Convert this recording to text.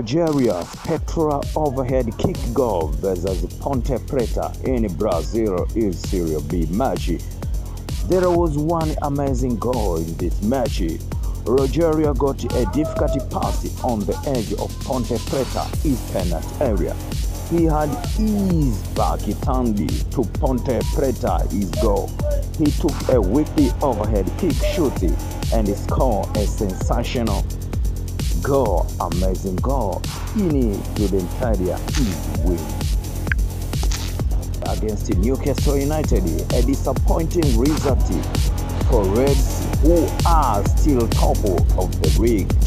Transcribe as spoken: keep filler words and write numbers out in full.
Rogeria's spectral overhead kick goal versus Ponte Preta in Brazil is Serie B match. There was one amazing goal in this match. Rogeria got a difficult pass on the edge of Ponte Preta's penalty area. He had eased back Tandy to Ponte Preta's goal. He took a wicked overhead kick shot and scored a sensational goal, amazing goal, in Juventus win. Against Newcastle United, a disappointing result for Reds, who are still top of the league.